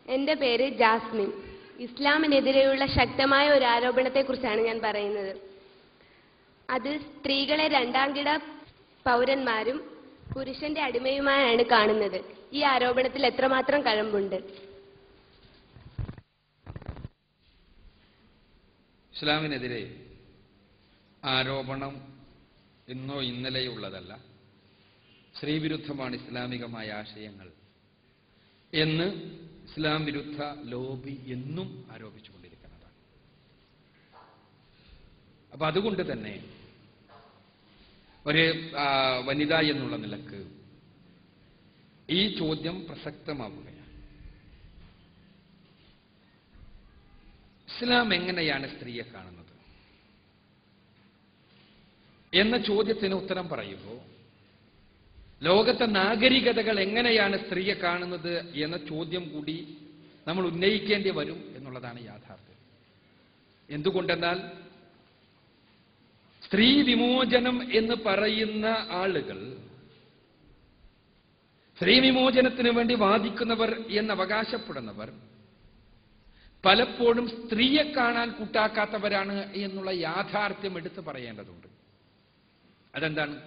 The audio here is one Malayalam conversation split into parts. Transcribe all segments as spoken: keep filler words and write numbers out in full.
എൻ്റെ പേര് ജാസ്മിൻ. ഇസ്ലാമിനെതിരെയുള്ള ശക്തമായ ഒരു ആരോപണത്തെക്കുറിച്ചാണ് ഞാൻ പറയുന്നത്. അത് സ്ത്രീകളെ രണ്ടാംകിട പൗരന്മാരും പുരുഷന്റെ അടിമയുമായാണ് കാണുന്നത്. ഈ ആരോപണത്തിൽ എത്രമാത്രം കഴമ്പുണ്ട്? ഇസ്ലാമിനെതിരെ ആരോപണം ഇന്നോ ഇന്നലെയുള്ളതല്ല. സ്ത്രീവിരുദ്ധമാണ് ഇസ്ലാമികമായ ആശയങ്ങൾ എന്ന് ഇസ്ലാം വിരുദ്ധ ലോബി എന്നും ആരോപിച്ചുകൊണ്ടിരിക്കുന്നതാണ്. അപ്പൊ അതുകൊണ്ട് തന്നെ ഒരു വനിത എന്നുള്ള നിലക്ക് ഈ ചോദ്യം പ്രസക്തമാവുകയാണ്. ഇസ്ലാം എങ്ങനെയാണ് സ്ത്രീയെ കാണുന്നത് എന്ന ചോദ്യത്തിന് ഉത്തരം പറയുമ്പോൾ ലോകത്തെ നാഗരികതകൾ എങ്ങനെയാണ് സ്ത്രീയെ കാണുന്നത് എന്ന ചോദ്യം കൂടി നമ്മൾ ഉന്നയിക്കേണ്ടി വരും എന്നുള്ളതാണ് യാഥാർത്ഥ്യം. എന്തുകൊണ്ടെന്നാൽ സ്ത്രീ വിമോചനം എന്ന് പറയുന്ന ആളുകൾ, സ്ത്രീ വിമോചനത്തിന് വേണ്ടി വാദിക്കുന്നവർ എന്ന് അവകാശപ്പെടുന്നവർ പലപ്പോഴും സ്ത്രീയെ കാണാൻ കൂട്ടാക്കാത്തവരാണ് എന്നുള്ള യാഥാർത്ഥ്യം എടുത്തു പറയേണ്ടതുണ്ട്. അതെന്താണ്?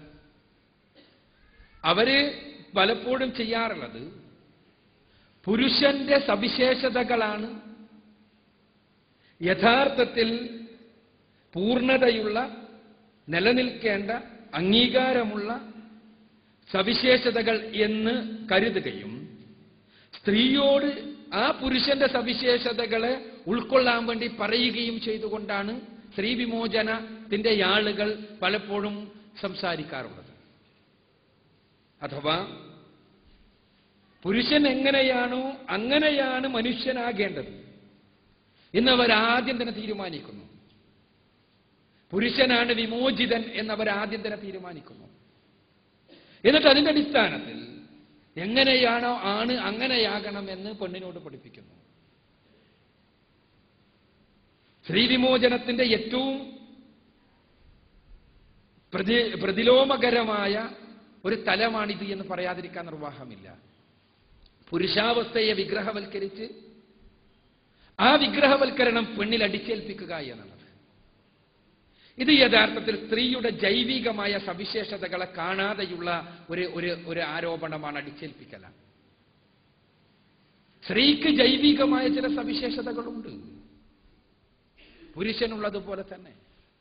അവര് പലപ്പോഴും ചെയ്യാറുള്ളത് പുരുഷന്റെ സവിശേഷതകളാണ് യഥാർത്ഥത്തിൽ പൂർണ്ണതയുള്ള, നിലനിൽക്കേണ്ട, അംഗീകാരമുള്ള സവിശേഷതകൾ എന്ന് കരുതുകയും സ്ത്രീയോട് ആ പുരുഷന്റെ സവിശേഷതകളെ ഉൾക്കൊള്ളാൻ വേണ്ടി പറയുകയും ചെയ്തുകൊണ്ടാണ് സ്ത്രീ വിമോചനത്തിന്റെ ആളുകൾ പലപ്പോഴും സംസാരിക്കാറുള്ളത്. അഥവാ പുരുഷൻ എങ്ങനെയാണോ അങ്ങനെയാണ് മനുഷ്യനാകേണ്ടത് എന്നവരാദ്യം തന്നെ തീരുമാനിക്കുന്നു. പുരുഷനാണ് വിമോചിതൻ എന്നവരാദ്യം തന്നെ തീരുമാനിക്കുന്നു. എന്നിട്ട് അതിന്റെ അടിസ്ഥാനത്തിൽ എങ്ങനെയാണോ ആണ് അങ്ങനെയാകണമെന്ന് പെണ്ണിനോട് പഠിപ്പിക്കുന്നു. സ്ത്രീ വിമോചനത്തിന്റെ ഏറ്റവും പ്രതി പ്രതിലോമകരമായ ഒരു തലമാണിത് എന്ന് പറയാതിരിക്കാൻ നിർവാഹമില്ല. പുരുഷാവസ്ഥയെ വിഗ്രഹവൽക്കരിച്ച് ആ വിഗ്രഹവൽക്കരണം പെണ്ണിൽ അടിച്ചേൽപ്പിക്കുക എന്നുള്ളത്, ഇത് യഥാർത്ഥത്തിൽ സ്ത്രീയുടെ ജൈവികമായ സവിശേഷതകളെ കാണാതെയുള്ള ഒരു ഒരു ഒരു ആരോപണമാണ്, അടിച്ചേൽപ്പിക്കലാണ്. സ്ത്രീക്ക് ജൈവികമായ ചില സവിശേഷതകളുണ്ട്, പുരുഷനുള്ളതുപോലെ തന്നെ.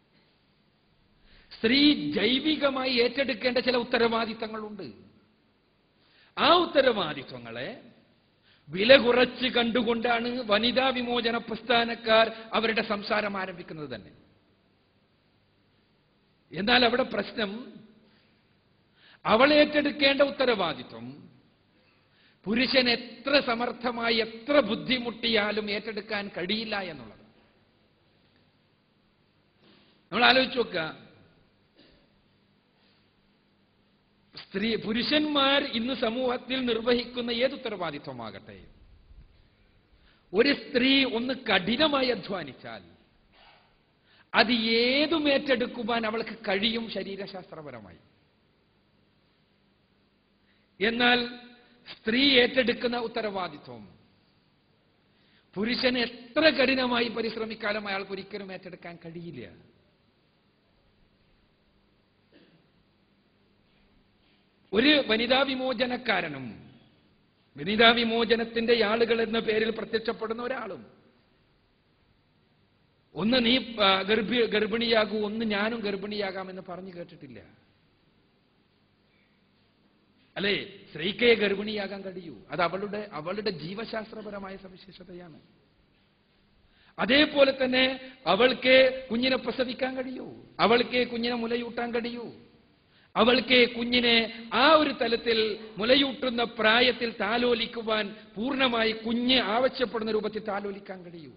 സ്ത്രീ ജൈവികമായി ഏറ്റെടുക്കേണ്ട ചില ഉത്തരവാദിത്തങ്ങളുണ്ട്. ആ ഉത്തരവാദിത്വങ്ങളെ വില കുറച്ച് കണ്ടുകൊണ്ടാണ് വനിതാ വിമോചന പ്രസ്ഥാനക്കാർ അവരുടെ സംസാരം ആരംഭിക്കുന്നത് തന്നെ. എന്നാൽ അവിടെ പ്രശ്നം, അവൾ ഏറ്റെടുക്കേണ്ട ഉത്തരവാദിത്വം പുരുഷൻ എത്ര സമർത്ഥമായി എത്ര ബുദ്ധിമുട്ടിയാലും ഏറ്റെടുക്കാൻ കഴിയില്ല എന്നുള്ളത്. നമ്മൾ ആലോചിച്ച് നോക്കുക, സ്ത്രീ പുരുഷന്മാർ ഇന്ന് സമൂഹത്തിൽ നിർവഹിക്കുന്ന ഏത് ഉത്തരവാദിത്വമാകട്ടെ, ഒരു സ്ത്രീ ഒന്ന് കഠിനമായി അധ്വാനിച്ചാൽ അത് ഏതും ഏറ്റെടുക്കുവാൻ അവൾക്ക് കഴിയും ശരീരശാസ്ത്രപരമായി. എന്നാൽ സ്ത്രീ ഏറ്റെടുക്കുന്ന ഉത്തരവാദിത്വം പുരുഷന് എത്ര കഠിനമായി പരിശ്രമിക്കാനും അയാൾക്ക് ഒരിക്കലും ഏറ്റെടുക്കാൻ കഴിയില്ല. ഒരു വനിതാ വിമോചനക്കാരനും വനിതാ വിമോചനത്തിന്റെ ആളുകൾ എന്ന പേരിൽ പ്രത്യക്ഷപ്പെടുന്ന ഒരാളും ഒന്ന് നീ ഗർഭി ഗർഭിണിയാകൂ, ഒന്ന് ഞാനും ഗർഭിണിയാകാമെന്ന് പറഞ്ഞു കേട്ടിട്ടില്ല. അല്ലേ? സ്ത്രീക്കേ ഗർഭിണിയാകാൻ കഴിയൂ. അത് അവളുടെ അവളുടെ ജീവശാസ്ത്രപരമായ സവിശേഷതയാണ്. അതേപോലെ തന്നെ അവൾക്ക് കുഞ്ഞിനെ പ്രസവിക്കാൻ കഴിയൂ, അവൾക്ക് കുഞ്ഞിനെ മുലയൂട്ടാൻ കഴിയൂ, അവൾക്ക് കുഞ്ഞിനെ ആ ഒരു തലത്തിൽ മുലയൂട്ടുന്ന പ്രായത്തിൽ താലോലിക്കുവാൻ പൂർണ്ണമായി കുഞ്ഞ് ആവശ്യപ്പെടുന്ന രൂപത്തിൽ താലോലിക്കാൻ കഴിയൂ.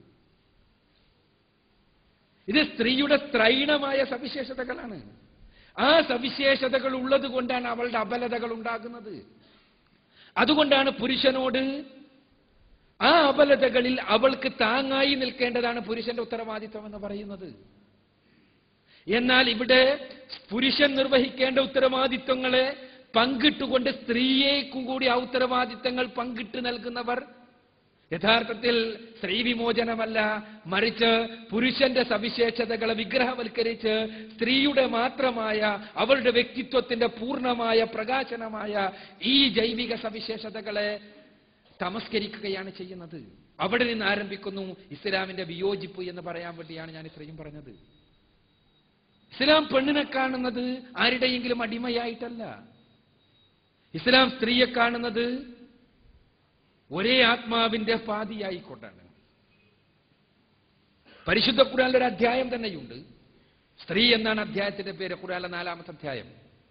ഇത് സ്ത്രീയുടെ സ്ത്രൈണമായ സവിശേഷതകളാണ്. ആ സവിശേഷതകൾ ഉള്ളത് കൊണ്ടാണ് അവളുടെ അബലതകൾ ഉണ്ടാകുന്നത്. അതുകൊണ്ടാണ് പുരുഷനോട് ആ അബലതകളിൽ അവൾക്ക് താങ്ങായി നിൽക്കേണ്ടതാണ് പുരുഷന്റെ ഉത്തരവാദിത്വം എന്ന് പറയുന്നത്. എന്നാൽ ഇവിടെ പുരുഷൻ നിർവഹിക്കേണ്ട ഉത്തരവാദിത്വങ്ങളെ പങ്കിട്ടുകൊണ്ട് സ്ത്രീയേക്കും കൂടി ആ ഉത്തരവാദിത്തങ്ങൾ പങ്കിട്ട് നൽകുന്നവർ യഥാർത്ഥത്തിൽ സ്ത്രീ വിമോചനമല്ല, മറിച്ച് പുരുഷന്റെ സവിശേഷതകളെ വിഗ്രഹവൽക്കരിച്ച് സ്ത്രീയുടെ മാത്രമായ അവളുടെ വ്യക്തിത്വത്തിന്റെ പൂർണ്ണമായ പ്രകാശനമായ ഈ ജൈവിക സവിശേഷതകളെ തമസ്കരിക്കുകയാണ് ചെയ്യുന്നത്. അവിടെ നിന്ന് ആരംഭിക്കുന്നു ഇസ്ലാമിന്റെ വിയോജിപ്പ് എന്ന് പറയാൻ വേണ്ടിയാണ് ഞാൻ ഇത്രയും പറഞ്ഞത്. ഇസ്ലാം പെണ്ണിനെ കാണുന്നത് ആരുടെയെങ്കിലും അടിമയായിട്ടല്ല. ഇസ്ലാം സ്ത്രീയെ കാണുന്നത് ഒരേ ആത്മാവിന്റെ പാതിയായിക്കൊണ്ടാണ്. പരിശുദ്ധ ഖുർആനിൽ ഒരു അധ്യായം തന്നെയുണ്ട്. സ്ത്രീ എന്നാണ് അധ്യായത്തിന്റെ പേര്. ഖുർആനിലെ നാലാമത്തെ അധ്യായം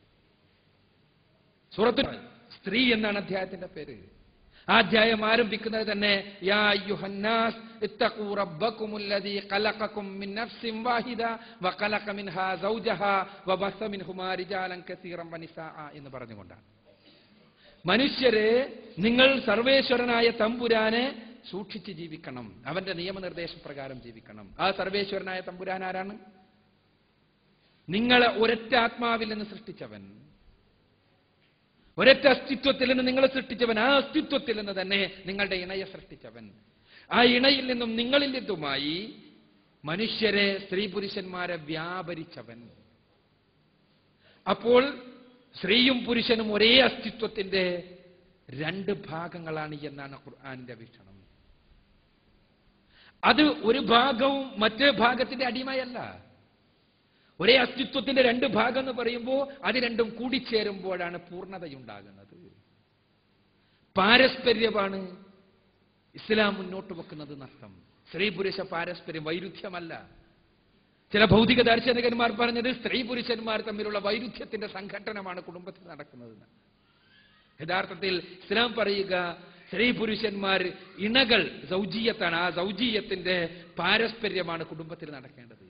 സൂറത്തുൽ സ്ത്രീ എന്നാണ് അധ്യായത്തിന്റെ പേര്. ആ അധ്യായം ആരംഭിക്കുന്നത് തന്നെ യാ അയ്യുഹന്നാസ് ഇത്തഖൂ റബ്ബകുമുല്ലദീ ഖലഖകും മിൻ നഫ്സിൻ വാഹിദ വഖലഖ മിൻഹാ സൗജഹാ വബസ്സ മിൻഹുമാ റിജാലൻ കസീറൻ വനിസാഅ എന്ന് പറഞ്ഞുകൊണ്ടാണ്. മനുഷ്യരെ, നിങ്ങൾ സർവേശ്വരനായ തമ്പുരാനെ സൂക്ഷിച്ച് ജീവിക്കണം, അവന്റെ നിയമനിർദ്ദേശപ്രകാരം ജീവിക്കണം. ആ സർവേശ്വരനായ തമ്പുരാൻ ആരാണ്? നിങ്ങളെ ഒരൊറ്റ ആത്മാവിൽ നിന്ന് സൃഷ്ടിച്ചവൻ, ഒരൊറ്റ അസ്തിത്വത്തിൽ നിന്ന് നിങ്ങളെ സൃഷ്ടിച്ചവൻ, ആ അസ്തിത്വത്തിൽ നിന്ന് തന്നെ നിങ്ങളുടെ ഇണയെ സൃഷ്ടിച്ചവൻ, ആ ഇണയിൽ നിന്നും നിങ്ങളിൽ നിന്നുമായി മനുഷ്യരെ, സ്ത്രീ പുരുഷന്മാരെ വ്യാപരിച്ചവൻ. അപ്പോൾ സ്ത്രീയും പുരുഷനും ഒരേ അസ്തിത്വത്തിന്റെ രണ്ട് ഭാഗങ്ങളാണ് എന്നാണ് ഖുർആനിന്റെ വീക്ഷണം. അത് ഒരു ഭാഗവും മറ്റേ ഭാഗത്തിന്റെ അടിമയല്ല. ഒരേ അസ്തിത്വത്തിന്റെ രണ്ട് ഭാഗം എന്ന് പറയുമ്പോൾ അത് രണ്ടും കൂടിച്ചേരുമ്പോഴാണ് പൂർണ്ണതയുണ്ടാകുന്നത്. പാരസ്പര്യമാണ് ഇസ്ലാം മുന്നോട്ട് വെക്കുന്നത് നഷ്ടം. സ്ത്രീ പുരുഷ പാരസ്പര്യം വൈരുദ്ധ്യമല്ല. ചില ഭൗതിക ദാർശനികന്മാർ പറഞ്ഞത് സ്ത്രീ പുരുഷന്മാർ തമ്മിലുള്ള വൈരുദ്ധ്യത്തിന്റെ സംഘട്ടനമാണ് കുടുംബത്തിൽ നടക്കുന്നതെന്ന്. യഥാർത്ഥത്തിൽ ഇസ്ലാം പറയുക സ്ത്രീ പുരുഷന്മാർ ഇണകൾ സൗജീയത്താണ്. ആ സൗജീയത്തിന്റെ പാരസ്പര്യമാണ് കുടുംബത്തിൽ നടക്കേണ്ടത്.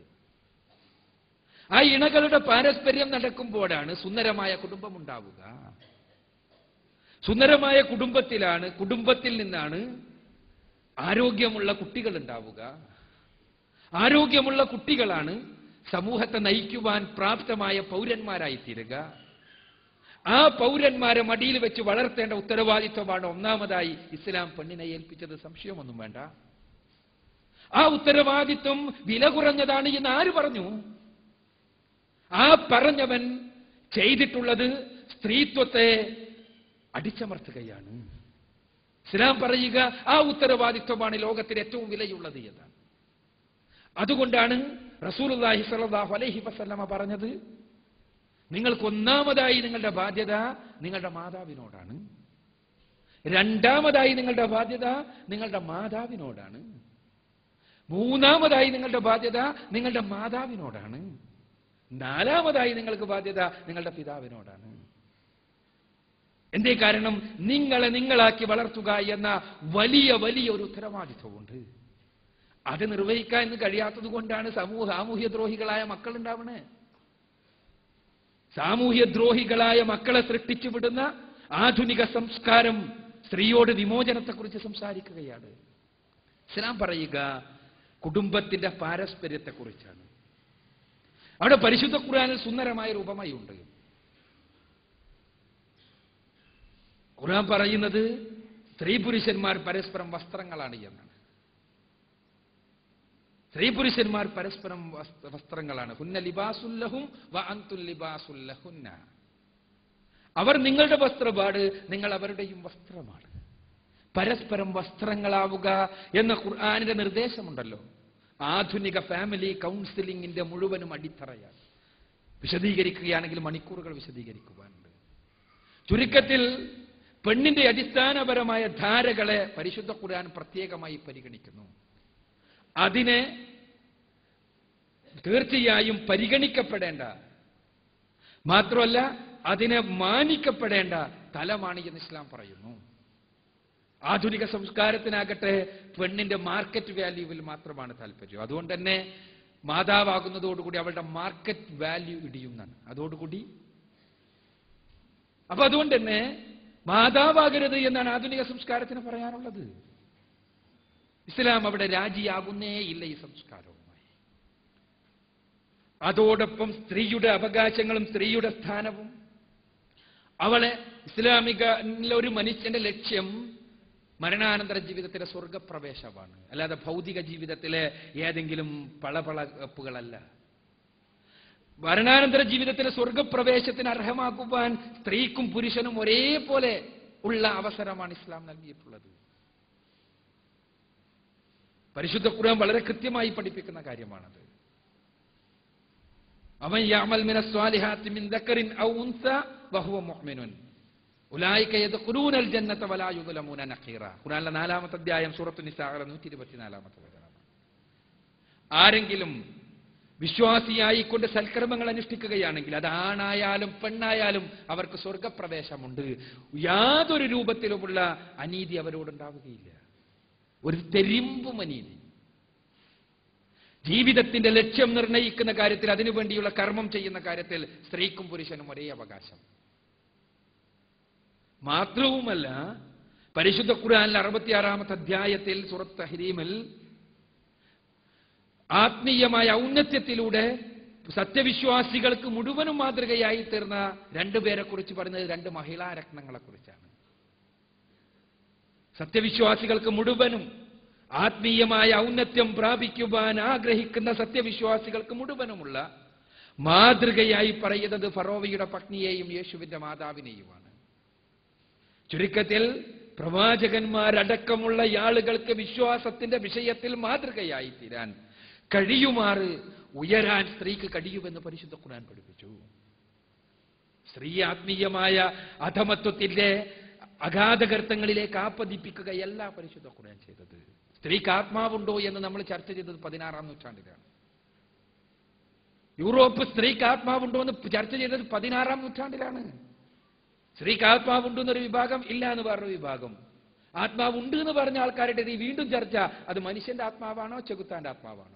ആ ഇണകളുടെ പാരസ്പര്യം നടക്കുമ്പോഴാണ് സുന്ദരമായ കുടുംബം ഉണ്ടാവുക. സുന്ദരമായ കുടുംബത്തിലാണ് കുടുംബത്തിൽ നിന്നാണ് ആരോഗ്യമുള്ള കുട്ടികൾ ഉണ്ടാവുക. ആരോഗ്യമുള്ള കുട്ടികളാണ് സമൂഹത്തെ നയിക്കുവാൻ പ്രാപ്തമായ പൗരന്മാരായി തീരുക. ആ പൗരന്മാരെ മടിയിൽ വെച്ച് വളർത്തേണ്ട ഉത്തരവാദിത്വമാണ് ഒന്നാമതായി ഇസ്ലാം പെണ്ണിനെ ഏൽപ്പിച്ചത്. സംശയമൊന്നും വേണ്ട. ആ ഉത്തരവാദിത്വം വില കുറഞ്ഞതാണ് എന്ന് ആര് പറഞ്ഞു? ആ പറഞ്ഞവൻ ചെയ്തിട്ടുള്ളത് സ്ത്രീത്വത്തെ അടിച്ചമർത്തുകയാണ്. ഇസ്ലാം പറയുക ആ ഉത്തരവാദിത്വമാണ് ലോകത്തിൽ ഏറ്റവും വിലയുള്ളത് എന്നാണ്. അതുകൊണ്ടാണ് റസൂലുള്ളാഹി സ്വല്ലല്ലാഹു അലൈഹി വസല്ലമ പറഞ്ഞത്, നിങ്ങൾക്ക് ഒന്നാമതായി നിങ്ങളുടെ ബാധ്യത നിങ്ങളുടെ മാതാവിനോടാണ്, രണ്ടാമതായി നിങ്ങളുടെ ബാധ്യത നിങ്ങളുടെ മാതാവിനോടാണ്, മൂന്നാമതായി നിങ്ങളുടെ ബാധ്യത നിങ്ങളുടെ മാതാവിനോടാണ്, നാലാമതായി നിങ്ങൾക്ക് ബാധ്യത നിങ്ങളുടെ പിതാവിനോടാണ്. എന്തേ കാരണം? നിങ്ങളെ നിങ്ങളാക്കി വളർത്തുക എന്ന വലിയ വലിയ ഒരു ഉത്തരവാദിത്വമുണ്ട്. അത് നിർവഹിക്കാൻ ഇന്ന് കഴിയാത്തത് കൊണ്ടാണ് സമൂഹ സാമൂഹ്യ ദ്രോഹികളായ മക്കൾ ഉണ്ടാവണേ. സാമൂഹ്യ ദ്രോഹികളായ മക്കളെ സൃഷ്ടിച്ചു വിടുന്ന ആധുനിക സംസ്കാരം സ്ത്രീയോട് വിമോചനത്തെക്കുറിച്ച് സംസാരിക്കുകയാണ്. ഇസ്ലാം പറയുക കുടുംബത്തിന്റെ പാരസ്പര്യത്തെക്കുറിച്ചാണ്. അവിടെ പരിശുദ്ധ ഖുർആനിൽ സുന്ദരമായ ഒരു ഉപമയുണ്ട്. ഖുർആൻ പറയുന്നത് സ്ത്രീ പുരുഷന്മാർ പരസ്പരം വസ്ത്രങ്ങളാണ് എന്നാണ്. സ്ത്രീ പുരുഷന്മാർ പരസ്പരം വസ്ത്രങ്ങളാണ്. ഹുന്ന ലിബാസുല്ലഹും വ അൻതും ലിബാസുല്ലഹുന്ന. അവർ നിങ്ങളുടെ വസ്ത്രപാട്, നിങ്ങൾ അവരുടെയും വസ്ത്രമാണ്. പരസ്പരം വസ്ത്രങ്ങളാവുക എന്ന ഖുർആനിന്റെ നിർദ്ദേശമുണ്ടല്ലോ, ആധുനിക ഫാമിലി കൗൺസിലിംഗിന്റെ മുഴുവനും അടിത്തറയാണ്. വിശദീകരിക്കുകയാണെങ്കിൽ മണിക്കൂറുകൾ വിശദീകരിക്കുവാനുണ്ട്. ചുരുക്കത്തിൽ പെണ്ണിന്റെ അടിസ്ഥാനപരമായ ധാരകളെ പരിശുദ്ധ ഖുർആൻ പ്രത്യേകമായി പരിഗണിക്കുന്നു. അതിനെ തീർച്ചയായും പരിഗണിക്കപ്പെടേണ്ട, മാത്രമല്ല അതിനെ മാനിക്കപ്പെടേണ്ട തലമാണ് എന്ന് ഇസ്ലാം പറയുന്നു. ആധുനിക സംസ്കാരത്തിനാകട്ടെ പെണ്ണിന്റെ മാർക്കറ്റ് വാല്യൂവിൽ മാത്രമാണ് താല്പര്യം. അതുകൊണ്ട് തന്നെ മാതാവാകുന്നതോടുകൂടി അവളുടെ മാർക്കറ്റ് വാല്യൂ ഇടിയുന്നതാണ്. അതോടുകൂടി അപ്പൊ അതുകൊണ്ട് തന്നെ മാതാവാകരുത് എന്നാണ് ആധുനിക സംസ്കാരത്തിന് പറയാനുള്ളത്. ഇസ്ലാം അവിടെ രാജിയാകുന്നേ ഇല്ല ഈ സംസ്കാരവുമായി. അതോടൊപ്പം സ്ത്രീയുടെ അവകാശങ്ങളും സ്ത്രീയുടെ സ്ഥാനവും, അവളെ ഇസ്ലാമിക ഒരു മനുഷ്യന്റെ ലക്ഷ്യം മരണാനന്തര ജീവിതത്തിലെ സ്വർഗപ്രവേശമാണ്, അല്ലാതെ ഭൗതിക ജീവിതത്തിലെ ഏതെങ്കിലും പളപളപ്പുകളല്ല. മരണാനന്തര ജീവിതത്തിലെ സ്വർഗപ്രവേശത്തിന് അർഹമാക്കുവാൻ സ്ത്രീക്കും പുരുഷനും ഒരേപോലെ ഉള്ള അവസരമാണ് ഇസ്ലാം നൽകിയിട്ടുള്ളത്. പരിശുദ്ധ ഖുർആൻ വളരെ കൃത്യമായി പഠിപ്പിക്കുന്ന കാര്യമാണത്. അവൻ യഅമൽ മിനസ് സ്വാലിഹാത്തി മിൻ ദക്കറിൻ ഔ ഉൻസ വഹുവ മുഅ്മിനുൻ ഉലൈക യദ്ഖുലൂനൽ ജന്നത വലാ യുദ്ലമൂന നഖീറ. ഖുർആനിലെ നാലാമത്തെ അധ്യായം സൂറത്തുൻ നിസാഅ നൂറ്റി ഇരുപത്തിനാലാമത്തെ വചനമാണ്. ആരെങ്കിലും വിശ്വാസിയായിക്കൊണ്ട് സൽക്കർമ്മങ്ങൾ അനുഷ്ഠിക്കുകയാണെങ്കിൽ അത് ആണായാലും പെണ്ണായാലും അവർക്ക് സ്വർഗപ്രവേശമുണ്ട്. യാതൊരു രൂപത്തിലുമുള്ള അനീതി അവരോടുണ്ടാവുകയില്ല, ഒരു തെരിമ്പും അനീതി. ജീവിതത്തിന്റെ ലക്ഷ്യം നിർണ്ണയിക്കുന്ന കാര്യത്തിൽ, അതിനുവേണ്ടിയുള്ള കർമ്മം ചെയ്യുന്ന കാര്യത്തിൽ സ്ത്രീക്കും പുരുഷനും ഒരേ അവകാശം. മാത്രവുമല്ല, പരിശുദ്ധ ഖുർആനിലെ അറുപത്തിയാറാമത്തെ അധ്യായത്തിൽ സൂറത്ത് തഹ്രീമിൽ ആത്മീയമായ ഔന്നത്യത്തിലൂടെ സത്യവിശ്വാസികൾക്ക് മുഴുവനും മാതൃകയായി തീർന്ന രണ്ടുപേരെ കുറിച്ച് പറയുന്നത് രണ്ട് മഹിളാ രത്നങ്ങളെ കുറിച്ചാണ്. സത്യവിശ്വാസികൾക്ക് മുഴുവനും ആത്മീയമായ ഔന്നത്യം പ്രാപിക്കുവാൻ ആഗ്രഹിക്കുന്ന സത്യവിശ്വാസികൾക്ക് മുഴുവനുമുള്ള മാതൃകയായി പറയുന്നത് ഫറോവയുടെ പത്നിയെയും യേശുവിന്റെ മാതാവിനെയുമാണ്. ചുരുക്കത്തിൽ പ്രവാചകന്മാരടക്കമുള്ള ആളുകൾക്ക് വിശ്വാസത്തിന്റെ വിഷയത്തിൽ മാതൃകയായി തീരാൻ കഴിയുമാറ് ഉയരാൻ സ്ത്രീക്ക് കഴിയുമെന്ന് പരിശുദ്ധ ഖുർആൻ പഠിപ്പിച്ചു. സ്ത്രീ ആത്മീയമായ അധമത്വത്തിന്റെ അഗാധഗർത്തങ്ങളിലേക്ക് ആപ്പതിപ്പിക്കുകയല്ല പരിശുദ്ധ ഖുർആൻ ചെയ്തത്. സ്ത്രീക്ക് ആത്മാവുണ്ടോ എന്ന് നമ്മൾ ചർച്ച ചെയ്തത് പതിനാറാം നൂറ്റാണ്ടിലാണ്. യൂറോപ്പ് സ്ത്രീക്ക് ആത്മാവുണ്ടോ എന്ന് ചർച്ച ചെയ്തത് പതിനാറാം നൂറ്റാണ്ടിലാണ്. സ്ത്രീക്ക് ആത്മാവുണ്ടോ എന്നൊരു വിഭാഗം, ഇല്ല എന്ന് പറഞ്ഞ വിഭാഗം. ആത്മാവുണ്ട് എന്ന് പറഞ്ഞ ആൾക്കാരുടെ ഈ വീണ്ടും ചർച്ച, അത് മനുഷ്യന്റെ ആത്മാവാണോ ചെകുത്താന്റെ ആത്മാവാണോ?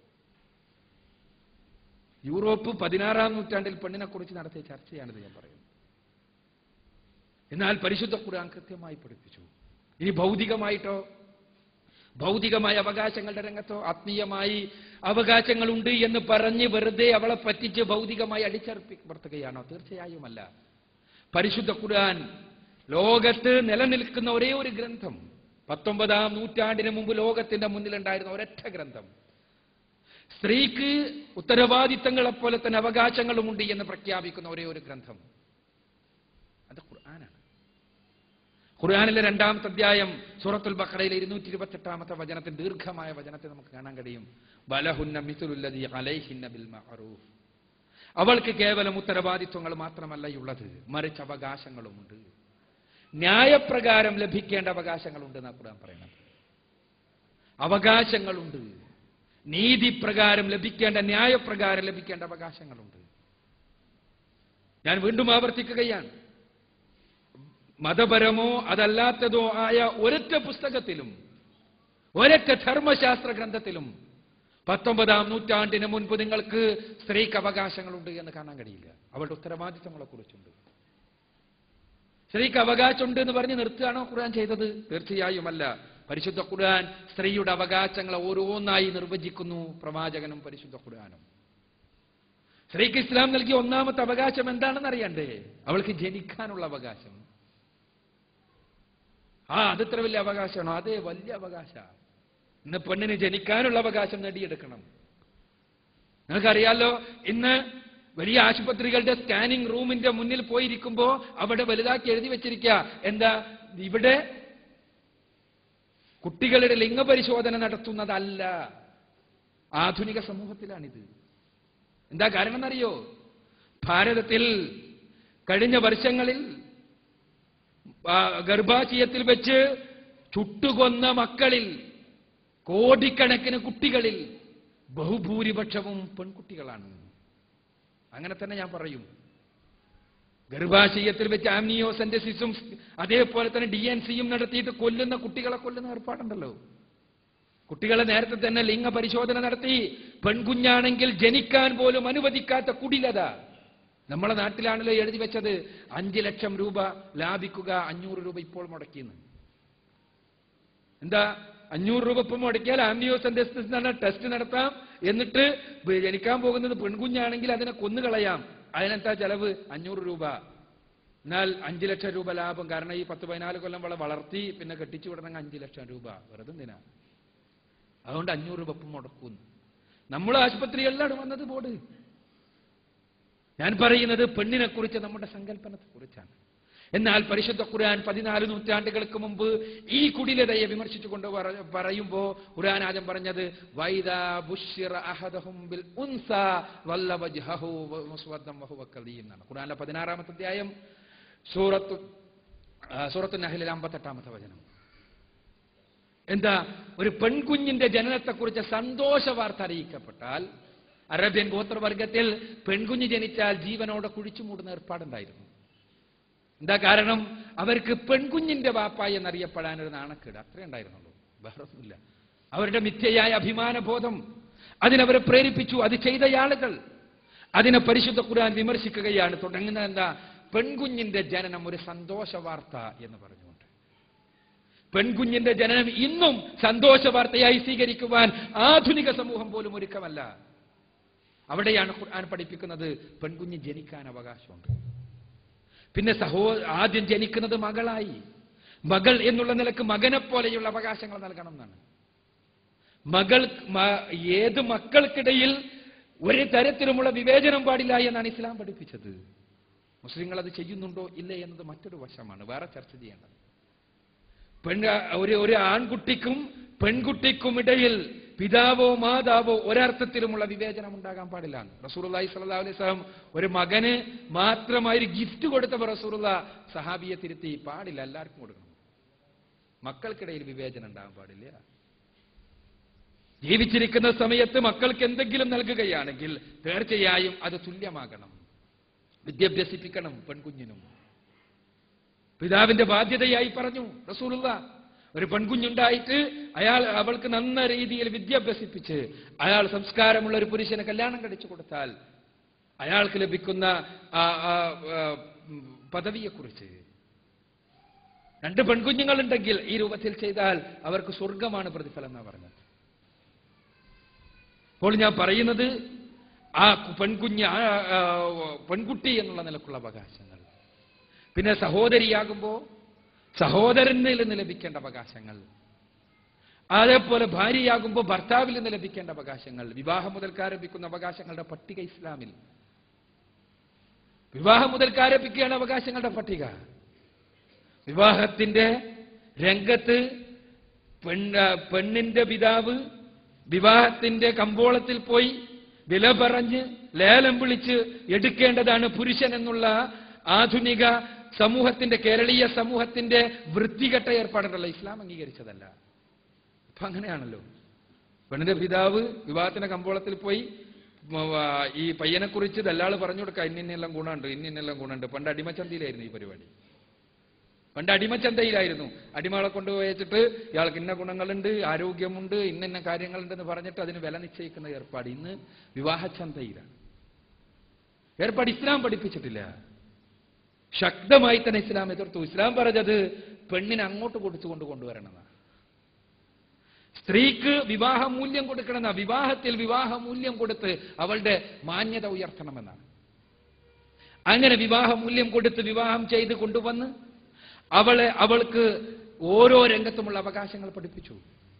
യൂറോപ്പ് പതിനാറാം നൂറ്റാണ്ടിൽ പെണ്ണിനെ കുറിച്ച് നടത്തിയ ചർച്ചയാണിത് ഞാൻ പറയുന്നത്. എന്നാൽ പരിശുദ്ധ ഖുർആൻ കൃത്യമായി പഠിപ്പിച്ചു. ഇനി ഭൗതികമായിട്ടോ, ഭൗതികമായ അവകാശങ്ങളുടെ രംഗത്തോ, ആത്മീയമായി അവകാശങ്ങളുണ്ട് എന്ന് പറഞ്ഞ് വെറുതെ അവളെ പറ്റിച്ച് ഭൗതികമായി അടിച്ചർപ്പിക്കപ്പെടുത്തുകയാണോ? തീർച്ചയായുമല്ല. പരിശുദ്ധ ഖുർആൻ ലോകത്ത് നിലനിൽക്കുന്ന ഒരേ ഒരു ഗ്രന്ഥം, പത്തൊമ്പതാം നൂറ്റാണ്ടിന് മുമ്പ് ലോകത്തിന്റെ മുന്നിലുണ്ടായിരുന്ന ഒരൊറ്റ ഗ്രന്ഥം, സ്ത്രീക്ക് ഉത്തരവാദിത്തങ്ങളെപ്പോലെ തന്നെ അവകാശങ്ങളുമുണ്ട് എന്ന് പ്രഖ്യാപിക്കുന്ന ഒരേ ഒരു ഗ്രന്ഥം, അത് ഖുർആനാണ്. ഖുർആനിലെ രണ്ടാമത്തെ അധ്യായം സൂറത്തുൽ ബഖറയിലെ ഇരുന്നൂറ്റി ഇരുപത്തി എട്ടാമത്തെ വചനത്തിൽ ദീർഘമായ വചനത്തെ നമുക്ക് കാണാൻ കഴിയും. ബലഹുന്ന മിസ്ലുല്ലദീ അലൈഹിന്ന ബിൽ മഅറൂഫ്. അവൾക്ക് കേവലം ഉത്തരവാദിത്വങ്ങൾ മാത്രമല്ല ഉള്ളത്, മറിച്ച് അവകാശങ്ങളുമുണ്ട്. ന്യായപ്രകാരം ലഭിക്കേണ്ട അവകാശങ്ങളുണ്ട് എന്നാണ് ഖുർആൻ പറയുന്നത്. അവകാശങ്ങളുണ്ട്, നീതിപ്രകാരം ലഭിക്കേണ്ട, ന്യായപ്രകാരം ലഭിക്കേണ്ട അവകാശങ്ങളുണ്ട്. ഞാൻ വീണ്ടും ആവർത്തിക്കുകയാണ്, മതപരമോ അതല്ലാത്തതോ ആയ ഒരൊറ്റ പുസ്തകത്തിലും ഒരൊറ്റ ധർമ്മശാസ്ത്ര ഗ്രന്ഥത്തിലും പത്തൊമ്പതാം നൂറ്റാണ്ടിന് മുൻപ് നിങ്ങൾക്ക് സ്ത്രീക്ക് അവകാശങ്ങളുണ്ട് എന്ന് കാണാൻ കഴിയില്ല. അവളുടെ ഉത്തരവാദിത്തങ്ങളെ കുറിച്ചുണ്ട്. സ്ത്രീക്ക് അവകാശമുണ്ട് എന്ന് പറഞ്ഞ് നിർത്തുകയാണോ ഖുർആൻ ചെയ്തത്? തീർച്ചയായുമല്ല. പരിശുദ്ധ ഖുർആൻ സ്ത്രീയുടെ അവകാശങ്ങളെ ഓരോന്നായി നിർവചിക്കുന്നു, പ്രവാചകനും പരിശുദ്ധ ഖുർആനും. സ്ത്രീക്ക് ഇസ്ലാം നൽകിയ ഒന്നാമത്തെ അവകാശം എന്താണെന്ന് അറിയണ്ടേ? അവൾക്ക് ജനിക്കാനുള്ള അവകാശം. ആ അതിത്ര വലിയ അവകാശമാണോ? അതേ, വലിയ അവകാശ. ഇന്ന് പെണ്ണിന് ജനിക്കാനുള്ള അവകാശം നേടിയെടുക്കണം. നിങ്ങൾക്കറിയാലോ, ഇന്ന് വലിയ ആശുപത്രികളുടെ സ്കാനിംഗ് റൂമിന്റെ മുന്നിൽ പോയിരിക്കുമ്പോ അവിടെ വലുതാക്കി എഴുതി വെച്ചിരിക്കുക, എന്താ, ഇവിടെ കുട്ടികളുടെ ലിംഗപരിശോധന നടത്തുന്നതല്ല. ആധുനിക സമൂഹത്തിലാണിത്. എന്താ കാരണം എന്നറിയോ? ഭാരതത്തിൽ കഴിഞ്ഞ വർഷങ്ങളിൽ ഗർഭാശയത്തിൽ വെച്ച് ചുട്ടുകൊന്ന മക്കളിൽ, കോടിക്കണക്കിന് കുട്ടികളിൽ ബഹുഭൂരിപക്ഷവും പെൺകുട്ടികളാണ്. അങ്ങനെ തന്നെ ഞാൻ പറയും. ഗർഭാശയത്തിൽ വെച്ച് ആംനിയോസെന്റസിസും അതേപോലെ തന്നെ ഡി എൻ സിയും നടത്തിയിട്ട് കൊല്ലുന്ന കുട്ടികളെ കൊല്ലുന്ന ഏർപ്പാടുണ്ടല്ലോ. കുട്ടികളെ നേരത്തെ തന്നെ ലിംഗ പരിശോധന നടത്തി പെൺകുഞ്ഞാണെങ്കിൽ ജനിക്കാൻ പോലും അനുവദിക്കാത്ത കുടിലത. നമ്മളെ നാട്ടിലാണല്ലോ എഴുതി വെച്ചത് അഞ്ചു ലക്ഷം രൂപ ലാഭിക്കുക, അഞ്ഞൂറ് രൂപ ഇപ്പോൾ മുടക്കിയെന്ന്. എന്താ, അഞ്ഞൂറ് രൂപ ഇപ്പം മുടക്കിയാൽ ആംനിയോസെന്റസിസ് എന്ന ടെസ്റ്റ് നടത്താം, എന്നിട്ട് ജനിക്കാൻ പോകുന്നത് പെൺകുഞ്ഞാണെങ്കിൽ അതിനെ കൊന്നുകളയാം. അതിനെന്താ ചെലവ്? അഞ്ഞൂറ് രൂപ. എന്നാൽ അഞ്ചു ലക്ഷം രൂപ ലാഭം. കാരണം ഈ പത്ത് പതിനാല് കൊല്ലം വള വളർത്തി പിന്നെ കെട്ടിച്ചു വിടണമെങ്കിൽ അഞ്ചു ലക്ഷം രൂപ വെറുതെ എന്തിനാ? അതുകൊണ്ട് അഞ്ഞൂറ് രൂപ മുടക്കുന്നു. നമ്മൾ ആശുപത്രികളിലാണ് വന്നത് ബോർഡ്. ഞാൻ പറയുന്നത് പെണ്ണിനെ കുറിച്ച് നമ്മുടെ സങ്കല്പനത്തെ കുറിച്ചാണ്. എന്നാൽ പരിശുദ്ധ ഖുർആൻ പതിനാല് നൂറ്റാണ്ടുകൾക്ക് മുമ്പ് ഈ കുടിലതയെ വിമർശിച്ചുകൊണ്ട് പറയുമ്പോ ഖുർആൻ ആദ്യം പറഞ്ഞത് വൈദാ ബുശ്ശിറ അഹദഹും ബിൽ ഉൻസാ വല്ല വജ്ഹഹു മുസ്വദ്ദൻ വഹുവ കദീം എന്നാണ് ഖുർആനിലെ പതിനാറാമത്തെ അധ്യായം സൂറത്തു സൂറത്തു നഹ്ലിലെ അമ്പത്തെട്ടാമത്തെ വചനം. എന്താ? ഒരു പെൺകുഞ്ഞിന്റെ ജനനത്തെക്കുറിച്ച് സന്തോഷ വാർത്ത അറിയിക്കപ്പെട്ടാൽ അറേബ്യൻ ഗോത്രവർഗത്തിൽ പെൺകുഞ്ഞ് ജനിച്ചാൽ ജീവനോടെ കുഴിച്ചു മൂടുന്ന ഏർപ്പാടുണ്ടായിരുന്നു. എന്താ കാരണം? അവർക്ക് പെൺകുഞ്ഞിന്റെ വാപ്പായി എന്നറിയപ്പെടാനൊരു നാണക്കേട് അത്രേ ഉണ്ടായിരുന്നുള്ളൂ, വേറൊന്നുമില്ല. അവരുടെ മിഥ്യയായ അഭിമാനബോധം അതിനവരെ പ്രേരിപ്പിച്ചു. അത് ചെയ്തയാളുകൾ അതിനെ പരിശുദ്ധ ഖുർആൻ വിമർശിക്കുകയാണ്. തുടങ്ങുന്നത് എന്താ? പെൺകുഞ്ഞിന്റെ ജനനം ഒരു സന്തോഷ വാർത്ത എന്ന് പറഞ്ഞുകൊണ്ട്. പെൺകുഞ്ഞിന്റെ ജനനം ഇന്നും സന്തോഷ വാർത്തയായി സ്വീകരിക്കുവാൻ ആധുനിക സമൂഹം പോലും ഒരുക്കമല്ല. അവിടെയാണ് ഖുർആൻ പഠിപ്പിക്കുന്നത് പെൺകുഞ്ഞ് ജനിക്കാൻ അവകാശമുണ്ട്. പിന്നെ സഹോ ആദ്യം ജനിക്കുന്നത് മകളായി. മകൾ എന്നുള്ള നിലക്ക് മകനെ പോലെയുള്ള അവകാശങ്ങൾ നൽകണം എന്നാണ്. മകൾ ഏത് മക്കൾക്കിടയിൽ ഒരു തരത്തിലുമുള്ള വിവേചനം പാടില്ല എന്നാണ് ഇസ്ലാം പഠിപ്പിച്ചത്. മുസ്ലിങ്ങൾ അത് ചെയ്യുന്നുണ്ടോ ഇല്ലേ എന്നത് മറ്റൊരു വശമാണ്, വേറെ ചർച്ച ചെയ്യേണ്ടത്. പെൺ ഒരു ഒരു ആൺകുട്ടിക്കും പെൺകുട്ടിക്കും ഇടയിൽ പിതാവോ മാതാവോ ഒരർത്ഥത്തിലുമുള്ള വിവേചനം ഉണ്ടാകാൻ പാടില്ല. റസൂലുള്ളാഹി സ്വല്ലല്ലാഹു അലൈഹി വസല്ലം ഒരു മകന് മാത്രമായി ഗിഫ്റ്റ് കൊടുത്തപ്പോൾ റസൂലുള്ളാഹി സഹാബിയെ തിരുത്തി, പാടില്ല, എല്ലാവർക്കും കൊടുക്കണം, മക്കൾക്കിടയിൽ വിവേചനം ഉണ്ടാകാൻ പാടില്ല. ജീവിച്ചിരിക്കുന്ന സമയത്ത് മക്കൾക്ക് എന്തെങ്കിലും നൽകുകയാണെങ്കിൽ തീർച്ചയായും അത് തുല്യമാകണം. വിദ്യാഭ്യസിപ്പിക്കണം പെൺകുഞ്ഞിനും. പിതാവിന്റെ ബാധ്യതയായി പറഞ്ഞു റസൂലുള്ളാഹി. ഒരു പെൺകുഞ്ഞുണ്ടായിട്ട് അയാൾ അവൾക്ക് നന്ന രീതിയിൽ വിദ്യാഭ്യസിപ്പിച്ച് അയാൾ സംസ്കാരമുള്ള ഒരു പുരുഷനെ കല്യാണം കഴിച്ചു കൊടുത്താൽ അയാൾക്ക് ലഭിക്കുന്ന പദവിയെക്കുറിച്ച്, രണ്ട് പെൺകുഞ്ഞുങ്ങളുണ്ടെങ്കിൽ ഈ രൂപത്തിൽ ചെയ്താൽ അവർക്ക് സ്വർഗമാണ് പ്രതിഫലം എന്നാണ് പറഞ്ഞത്. അപ്പോൾ ഞാൻ പറയുന്നത് ആ പെൺകുഞ്ഞ് പെൺകുട്ടി എന്നുള്ള നിലക്കുള്ള അവകാശങ്ങൾ, പിന്നെ സഹോദരിയാകുമ്പോ സഹോദരനിൽ നിന്ന് ലഭിക്കേണ്ട അവകാശങ്ങൾ, അതേപോലെ ഭാര്യയാകുമ്പോൾ ഭർത്താവിൽ നിന്ന് ലഭിക്കേണ്ട അവകാശങ്ങൾ, വിവാഹം മുതൽക്ക് ആരംഭിക്കുന്ന അവകാശങ്ങളുടെ പട്ടിക ഇസ്ലാമിൽ. വിവാഹം മുതൽക്ക് ആരംഭിക്കുകയാണ് അവകാശങ്ങളുടെ പട്ടിക. വിവാഹത്തിന്റെ രംഗത്ത് പെണ്ണ പെണ്ണിന്റെ പിതാവ് വിവാഹത്തിന്റെ കമ്പോളത്തിൽ പോയി വില പറഞ്ഞ് ലേലം വിളിച്ച് എടുക്കേണ്ടതാണ് പുരുഷൻ എന്നുള്ള ആധുനിക സമൂഹത്തിന്റെ, കേരളീയ സമൂഹത്തിന്റെ വൃത്തികെട്ട ഏർപ്പാടുണ്ടല്ലോ, ഇസ്ലാം അംഗീകരിച്ചതല്ല. അപ്പൊ അങ്ങനെയാണല്ലോ. പെണ്ണിന്റെ പിതാവ് വിവാഹത്തിന്റെ കമ്പോളത്തിൽ പോയി ഈ പയ്യനെ കുറിച്ച് ദല്ലാള് പറഞ്ഞു കൊടുക്കുക, ഇന്നിന്നെല്ലാം ഗുണമുണ്ട്, ഇന്നിന്നെല്ലാം ഗുണമുണ്ട്. പണ്ട് അടിമച്ചന്തയിലായിരുന്നു ഈ പരിപാടി. പണ്ട് അടിമച്ചന്തയിലായിരുന്നു. അടിമകളെ കൊണ്ടുപോയിച്ചിട്ട് ഇയാൾക്ക് ഇന്ന ഗുണങ്ങളുണ്ട്, ആരോഗ്യമുണ്ട്, ഇന്നിന്ന കാര്യങ്ങളുണ്ടെന്ന് പറഞ്ഞിട്ട് അതിന് വില നിശ്ചയിക്കുന്ന ഏർപ്പാട് ഇന്ന് വിവാഹച്ചന്തയിലാണ്. ഏർപ്പാട് ഇസ്ലാം പഠിപ്പിച്ചിട്ടില്ല. ശക്തമായി തന്നെ ഇസ്ലാം എതിർത്തു. ഇസ്ലാം പറഞ്ഞത് പെണ്ണിനെ അങ്ങോട്ട് കൊടുത്തുകൊണ്ട് കൊണ്ടുവരണമെന്നാണ്. സ്ത്രീക്ക് വിവാഹ മൂല്യം കൊടുക്കണമെന്ന, വിവാഹത്തിൽ വിവാഹ മൂല്യം കൊടുത്ത് അവളുടെ മാന്യത ഉയർത്തണമെന്നാണ്. അങ്ങനെ വിവാഹ മൂല്യം കൊടുത്ത് വിവാഹം ചെയ്ത് കൊണ്ടുവന്ന് അവളെ അവൾക്ക് ഓരോ രംഗത്തുമുള്ള അവകാശങ്ങൾ പഠിപ്പിച്ചു.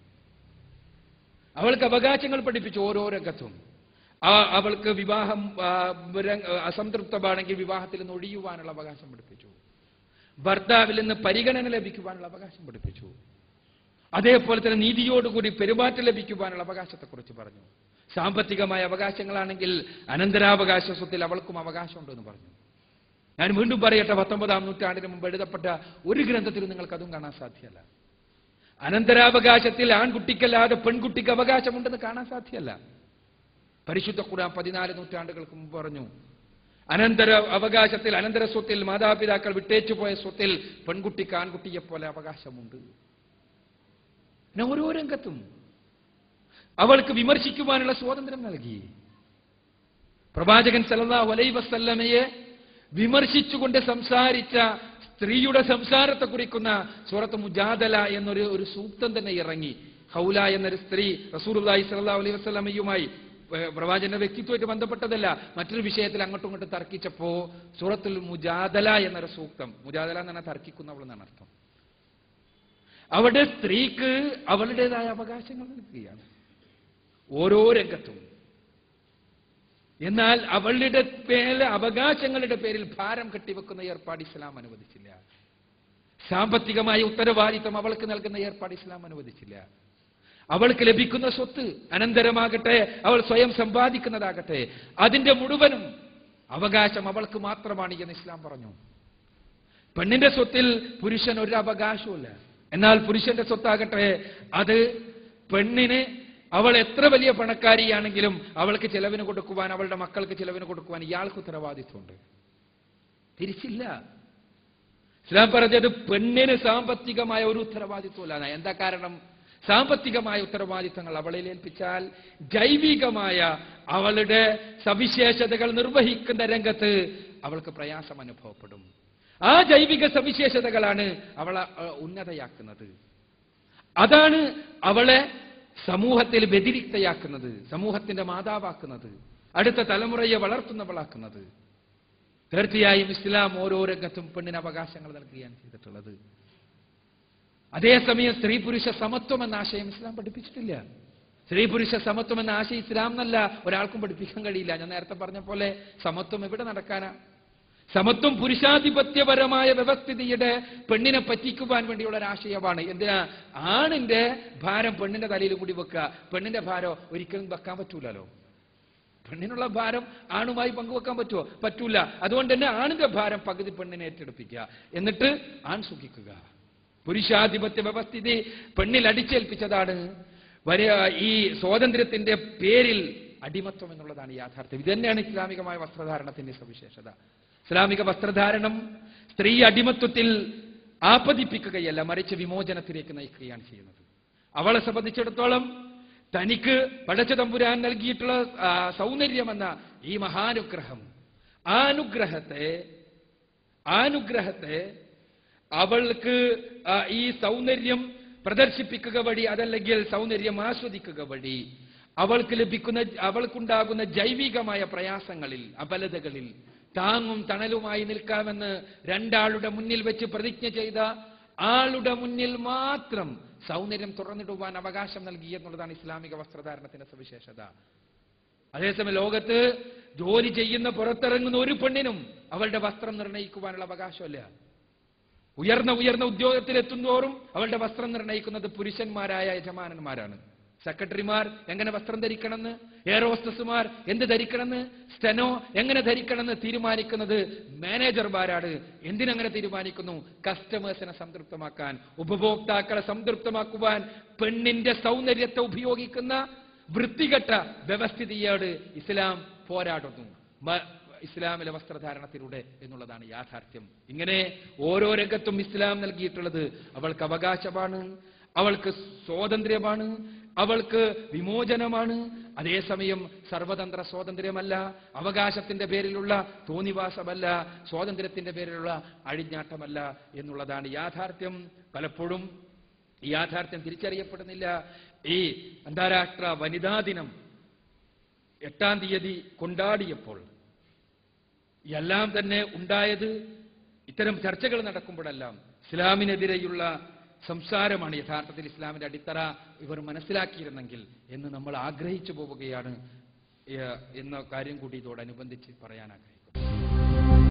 അവൾക്ക് അവകാശങ്ങൾ പഠിപ്പിച്ചു ഓരോ രംഗത്തും. അവൾക്ക് വിവാഹം അസംതൃപ്തമാണെങ്കിൽ വിവാഹത്തിൽ നിന്ന് ഒഴിയുവാനുള്ള അവകാശം പഠിപ്പിച്ചു. ഭർത്താവിൽ നിന്ന് പരിഗണന ലഭിക്കുവാനുള്ള അവകാശം പഠിപ്പിച്ചു. അതേപോലെ തന്നെ നീതിയോടുകൂടി പെരുമാറ്റം ലഭിക്കുവാനുള്ള അവകാശത്തെക്കുറിച്ച് പറഞ്ഞു. സാമ്പത്തികമായ അവകാശങ്ങളാണെങ്കിൽ അനന്തരാവകാശ സ്വത്തിൽ അവൾക്കും അവകാശമുണ്ടെന്ന് പറഞ്ഞു. ഞാൻ വീണ്ടും പറയട്ടെ, പത്തൊമ്പതാം നൂറ്റാണ്ടിന് മുമ്പ് എഴുതപ്പെട്ട ഒരു ഗ്രന്ഥത്തിലും നിങ്ങൾക്ക് അതും കാണാൻ സാധ്യമല്ല. അനന്തരാവകാശത്തിൽ ആൺകുട്ടിക്കല്ലാതെ പെൺകുട്ടിക്ക് അവകാശമുണ്ടെന്ന് കാണാൻ സാധ്യമല്ല. പരിശുദ്ധ ഖുർആൻ പതിനാല് നൂറ്റാണ്ടുകൾക്ക് മുമ്പ് പറഞ്ഞു, അനന്തര അവകാശത്തിൽ, അനന്തര സ്വത്തിൽ, മാതാപിതാക്കൾ വിട്ടേച്ചു പോയ സ്വത്തിൽ പെൺകുട്ടിക്ക് ആൺകുട്ടിയെ പോലെ അവകാശമുണ്ട്. പിന്നെ ഓരോ രംഗത്തും അവൾക്ക് വിമർശിക്കുവാനുള്ള സ്വാതന്ത്ര്യം നൽകി. പ്രവാചകൻ സല്ലല്ലാഹു അലൈഹി വസല്ലമയെ വിമർശിച്ചുകൊണ്ട് സംസാരിച്ച സ്ത്രീയുടെ സംസാരത്തെ കുറിക്കുന്ന സൂറത്ത് മുജാദല എന്നൊരു ഒരു സൂക്തം തന്നെ ഇറങ്ങി. ഹൗല എന്നൊരു സ്ത്രീ റസൂലുള്ളാഹി സ്വല്ലല്ലാഹു അലൈഹി വസല്ലമയുമായി പ്രവാചകന്റെ വ്യക്തിത്വമായിട്ട് ബന്ധപ്പെട്ടതല്ല, മറ്റൊരു വിഷയത്തിൽ അങ്ങോട്ടും ഇങ്ങോട്ടും തർക്കിച്ചപ്പോ സൂറത്തുൽ മുജാദല എന്നൊരു സൂക്തം, മുജാദല എന്ന് പറഞ്ഞാൽ തർക്കിക്കുന്നവൾ എന്നാണ് അർത്ഥം. അവിടെ സ്ത്രീക്ക് അവളുടേതായ അവകാശങ്ങൾ നൽകുകയാണ് ഓരോ രംഗത്തും. എന്നാൽ അവളുടെ പേരിൽ അവകാശങ്ങളുടെ പേരിൽ ഭാരം കെട്ടിവെക്കുന്ന ഏർപ്പാട് ഇസ്ലാം അനുവദിച്ചില്ല. സാമ്പത്തികമായ ഉത്തരവാദിത്വം അവൾക്ക് നൽകുന്ന ഏർപ്പാട് ഇസ്ലാം അനുവദിച്ചില്ല. അവൾക്ക് ലഭിക്കുന്ന സ്വത്ത് അനന്തരമാകട്ടെ, അവൾ സ്വയം സമ്പാദിക്കുന്നതാകട്ടെ, അതിന്റെ മുഴുവനും അവകാശം അവൾക്ക് മാത്രമാണ് എന്ന് ഇസ്ലാം പറഞ്ഞു. പെണ്ണിന്റെ സ്വത്തിൽ പുരുഷൻ ഒരു അവകാശവുമില്ല. എന്നാൽ പുരുഷന്റെ സ്വത്താകട്ടെ അത് പെണ്ണിന് അവൾ എത്ര വലിയ പണക്കാരിയാണെങ്കിലും അവൾക്ക് ചെലവിന് കൊടുക്കുവാൻ, അവളുടെ മക്കൾക്ക് ചെലവിന് കൊടുക്കുവാൻ ഇയാൾക്ക് ഉത്തരവാദിത്വമുണ്ട്. തിരിച്ചില്ല. ഇസ്ലാം പറഞ്ഞത് പെണ്ണിന് സാമ്പത്തികമായ ഒരു ഉത്തരവാദിത്വമില്ല. എന്താ കാരണം? സാമ്പത്തികമായ ഉത്തരവാദിത്തങ്ങൾ അവളിൽ ഏൽപ്പിച്ചാൽ ജൈവികമായ അവളുടെ സവിശേഷതകൾ നിർവഹിക്കുന്ന രംഗത്ത് അവൾക്ക് പ്രയാസം അനുഭവപ്പെടും. ആ ജൈവിക സവിശേഷതകളാണ് അവളെ ഉന്നതയാക്കുന്നത്. അതാണ് അവളെ സമൂഹത്തിൽ വ്യതിരിക്തയാക്കുന്നത്, സമൂഹത്തിന്റെ മാതാവാക്കുന്നത്, അടുത്ത തലമുറയെ വളർത്തുന്നവളാക്കുന്നത്. തീർച്ചയായും ഇസ്ലാം ഓരോ രംഗത്തും പെണ്ണിന് അവകാശങ്ങൾ നൽകുകയാണ് ചെയ്തിട്ടുള്ളത്. അതേസമയം സ്ത്രീ പുരുഷ സമത്വം എന്ന ആശയം ഇസ്ലാം പഠിപ്പിച്ചിട്ടില്ല. സ്ത്രീ പുരുഷ സമത്വം എന്ന ആശയം ഇസ്ലാം എന്നല്ല ഒരാൾക്കും പഠിപ്പിക്കാൻ കഴിയില്ല. ഞാൻ നേരത്തെ പറഞ്ഞ പോലെ സമത്വം എവിടെ നടക്കാനാ? സമത്വം പുരുഷാധിപത്യപരമായ വ്യവസ്ഥിതിയുടെ പെണ്ണിനെ പറ്റിക്കുവാൻ വേണ്ടിയുള്ള ഒരു ആശയമാണ്. എന്തിനാ? ആണിന്റെ ഭാരം പെണ്ണിന്റെ തലയിൽ കൂടി വെക്കുക. പെണ്ണിന്റെ ഭാരം ഒരിക്കലും വെക്കാൻ പറ്റൂലല്ലോ. പെണ്ണിനുള്ള ഭാരം ആണുമായി പങ്കുവെക്കാൻ പറ്റുമോ? പറ്റൂല. അതുകൊണ്ട് തന്നെ ആണിന്റെ ഭാരം പകുതി പെണ്ണിനെ ഏറ്റെടുപ്പിക്കുക, എന്നിട്ട് ആൺ സുഖിക്കുക. പുരുഷാധിപത്യ വ്യവസ്ഥിതി പെണ്ണിൽ അടിച്ചേൽപ്പിച്ചതാണ് വരെ ഈ സ്വാതന്ത്ര്യത്തിന്റെ പേരിൽ അടിമത്വം എന്നുള്ളതാണ് യാഥാർത്ഥ്യം. ഇത് തന്നെയാണ് ഇസ്ലാമികമായ വസ്ത്രധാരണത്തിന്റെ സവിശേഷത. ഇസ്ലാമിക വസ്ത്രധാരണം സ്ത്രീ അടിമത്വത്തിൽ ആപതിപ്പിക്കുകയല്ല, മറിച്ച് വിമോചനത്തിലേക്ക് നയിക്കുകയാണ് ചെയ്യുന്നത്. അവളെ സംബന്ധിച്ചിടത്തോളം തനിക്ക് പടച്ച തമ്പുരാൻ നൽകിയിട്ടുള്ള സൗന്ദര്യമെന്ന ഈ മഹാനുഗ്രഹം, ആ അനുഗ്രഹത്തെ അനുഗ്രഹത്തെ അവൾക്ക് ഈ സൗന്ദര്യം പ്രദർശിപ്പിക്കുക വഴി, അതല്ലെങ്കിൽ സൗന്ദര്യം ആസ്വദിക്കുക വഴി അവൾക്ക് ലഭിക്കുന്ന അവൾക്കുണ്ടാകുന്ന ജൈവികമായ പ്രയാസങ്ങളിൽ, അബലതകളിൽ താങ്ങും തണലുമായി നിൽക്കാമെന്ന് രണ്ടാളുടെ മുന്നിൽ വെച്ച് പ്രതിജ്ഞ ചെയ്ത ആളുടെ മുന്നിൽ മാത്രം സൗന്ദര്യം തുറന്നിടുവാൻ അവകാശം നൽകി എന്നുള്ളതാണ് ഇസ്ലാമിക വസ്ത്രധാരണത്തിന്റെ സവിശേഷത. അതേസമയം ലോകത്ത് ജോലി ചെയ്യുന്ന പുറത്തിറങ്ങുന്ന ഒരു പെണ്ണിനും അവളുടെ വസ്ത്രം നിർണ്ണയിക്കുവാനുള്ള അവകാശമല്ല. ഉയർന്ന ഉയർന്ന ഉദ്യോഗത്തിലെത്തുന്നതോറും അവളുടെ വസ്ത്രം നിർണ്ണയിക്കുന്നത് പുരുഷന്മാരായ യജമാനന്മാരാണ്. സെക്രട്ടറിമാർ എങ്ങനെ വസ്ത്രം ധരിക്കണമെന്ന്, എയർ ഹോസ്റ്റസുമാർ എന്ത് ധരിക്കണമെന്ന്, സ്റ്റെനോ എങ്ങനെ ധരിക്കണമെന്ന് തീരുമാനിക്കുന്നത് മാനേജർമാരാണ്. എന്തിനങ്ങനെ തീരുമാനിക്കുന്നു? കസ്റ്റമേഴ്സിനെ സംതൃപ്തമാക്കാൻ, ഉപഭോക്താക്കളെ സംതൃപ്തമാക്കുവാൻ പെണ്ണിന്റെ സൗന്ദര്യത്തെ ഉപയോഗിക്കുന്ന വൃത്തികെട്ട വ്യവസ്ഥിതിയോട് ഇസ്ലാം പോരാടുന്നു ഇസ്ലാമിലെ വസ്ത്രധാരണത്തിലൂടെ എന്നുള്ളതാണ് യാഥാർത്ഥ്യം. ഇങ്ങനെ ഓരോ രംഗത്തും ഇസ്ലാം നൽകിയിട്ടുള്ളത് അവൾക്ക് അവകാശമാണ്, അവൾക്ക് സ്വാതന്ത്ര്യമാണ്, അവൾക്ക് വിമോചനമാണ്. അതേസമയം സർവതന്ത്ര സ്വാതന്ത്ര്യമല്ല, അവകാശത്തിന്റെ പേരിലുള്ള തോന്നിവാസമല്ല, സ്വാതന്ത്ര്യത്തിന്റെ പേരിലുള്ള അഴിഞ്ഞാട്ടമല്ല എന്നുള്ളതാണ് യാഥാർത്ഥ്യം. പലപ്പോഴും ഈ യാഥാർത്ഥ്യം തിരിച്ചറിയപ്പെടുന്നില്ല. ഈ അന്താരാഷ്ട്ര വനിതാ ദിനം എട്ടാം തീയതി കൊണ്ടാടിയപ്പോൾ എല്ലാം തന്നെ ഉണ്ടായത് ഇത്തരം ചർച്ചകൾ നടക്കുമ്പോഴെല്ലാം ഇസ്ലാമിനെതിരെയുള്ള സംസാരമാണ്. യഥാർത്ഥത്തിൽ ഇസ്ലാമിന്റെ അടിത്തറ ഇവർ മനസ്സിലാക്കിയിരുന്നെങ്കിൽ എന്ന് നമ്മൾ ആഗ്രഹിച്ചു പോവുകയാണ് എന്ന കാര്യം കൂടി ഇതോടനുബന്ധിച്ച് പറയാനാഗ്രഹിക്കുന്നു.